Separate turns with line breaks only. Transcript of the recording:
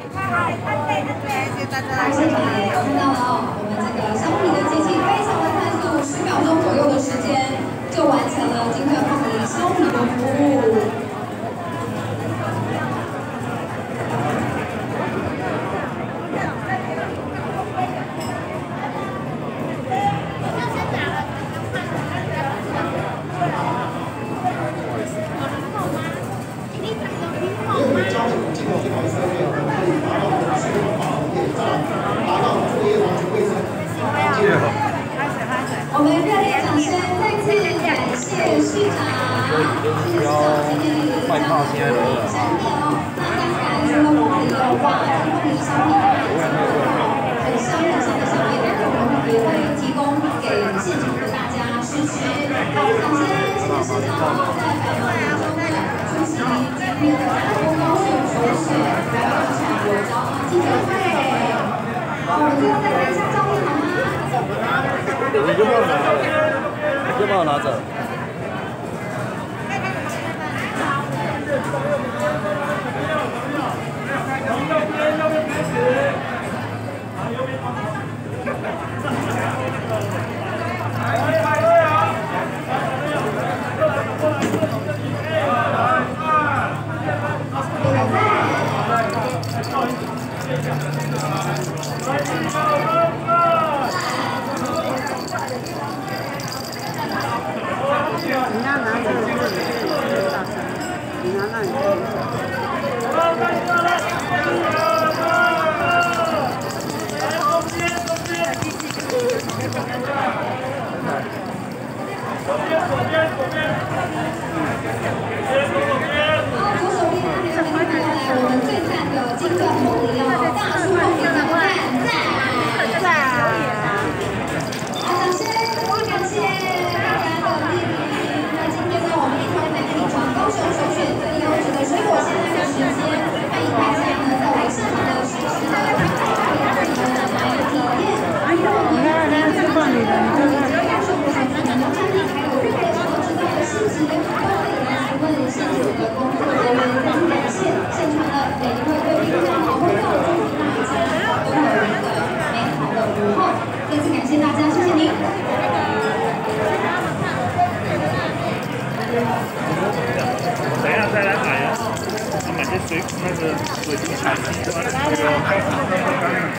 现场也看到了哦，我们这个小米的机器非常的快速，10秒钟左右的时间就完成了金客放梨烧米的服务。 我们热烈掌声，再次感谢市长，谢谢今天的礼让真的哦。那当然，除了凤梨的话，凤梨商品很香的香味，我们也会提供给现场的大家试吃。热烈掌声，谢谢市长在百忙之中呢出席今天的高雄首选来到场有招花记者会。好，我们最后再拍一下照片好吗？
你就帮我拿着，你就帮我拿着。
你要拿这个大声，你拿那里。
好，左手边那边看过来，我们最赞的金钻凤梨哦，大树凤梨怎么看？赞！好，掌声，感谢大家的莅临。那今天呢，我们一同来品尝高雄首选最优质的水果鲜奶的时间，欢迎大家呢在我们现场的实时的开放体验。还有呢，今天是凤梨的，高雄国产的农产品，还有日本所制造的市集，都可以来询问现场的工作人员。非常感谢现场的每一位贵宾，非常好朋友，祝福大家都有一个美好的午后。再次感谢大家，谢谢您。
等一下再来买呀，买些水，那个水晶彩的。